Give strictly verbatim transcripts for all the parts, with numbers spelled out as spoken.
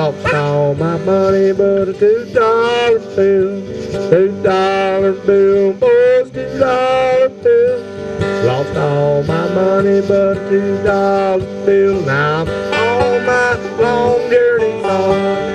Lost all my money but a two dollar bill. Two dollar bill, boys, two dollar bill. Lost all my money but a two dollar bill. Now I'm on my long journey home.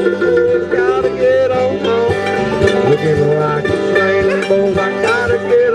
Looking like it's raining, boys, I gotta get